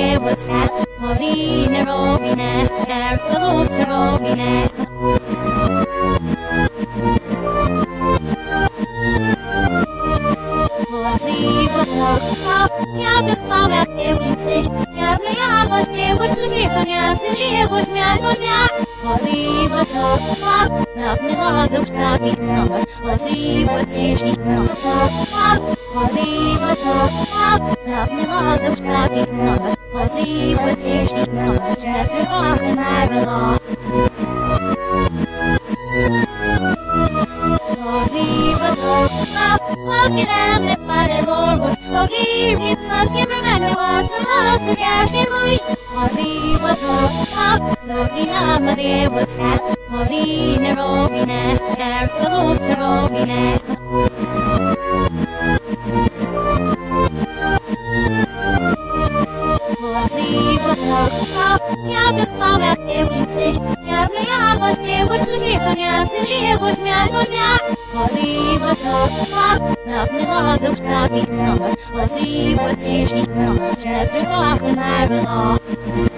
what's that? Rovine, rovine, der verlobte rovine. Я бы хвала ты вкусы, я бы я вас ты уж слышишь, коня, ты уж меня, коня. Спасибо за факт, на мне глазом штабик номер. Спасибо цишник номер. Спасибо за факт, на мне глазом штабик номер. Спасибо цишник номер. Чертер бах и найвела. Спасибо за факт, логилем не парелорбус. Логивит нас кемермен вас, вас скажи мой. Спасибо за факт, Zogina Maria what's that? Rovine, rovine, der verlobte rovine. Спасибо за факт, я бы хвала ты вкусы, я бы я вас ты уж слышишь, коня, ты уж меня, коня. Спасибо за факт, на мне глазом штабик номер. Спасибо цишник номер, чертер бах и найвела.